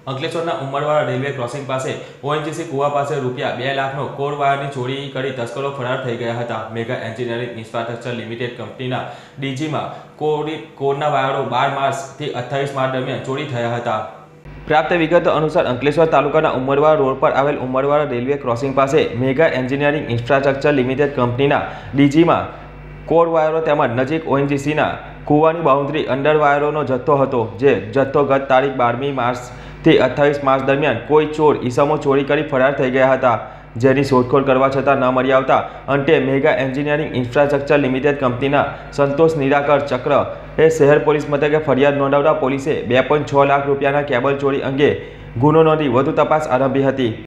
અંકલેશ્વરના Umarwada railway crossing પાસે ONGC કુવા પાસે રૂપિયા 2 લાખનો કોર વાયરની ચોરી કરી તસ્કરો ફરાર થઈ ગયા હતા। મેગા એન્જિનિયરિંગ ઇન્ફ્રાસ્ટ્રક્ચર લિમિટેડ કંપનીના ડીજીમાં કોરના વાયરો 12 માર્ચથી 28 માર્ચ દરમિયાન ચોરી થયા હતા। प्राप्त विगत अनुसार अंकलेश्वर तालुकाना उमरवाड़ा रोड पर आवेल उमरवाड़ा रेलवे क्रॉसिंग पास मेगा एन्जिनियरिंग इन्फ्रास्ट्रक्चर लिमिटेड कंपनीना डीजी में कोर वायरो तेमज नजीक ओएनजीसी कूवानी बाउंड्री अंडर वायरों जत्थो हतो जे जत्थो गत तारीख 12 मार्च થી 28 मार्च दरमियान कोई चोर ईसमो चोरी करी फरार थई गया हता। जेनी शोधखोळ करवा छतां न मळी आवता अंते मेगा एन्जिनियरिंग इन्फ्रास्ट्रक्चर लिमिटेड कंपनीना संतोष निराकर चक्र ए शहर पोलीस मथके फरियाद नोंधावता पोलीसे 2.6 लाख रूपियाना केबल चोरी अंगे गुनो नोंधी वधु तपास आरंभी हती।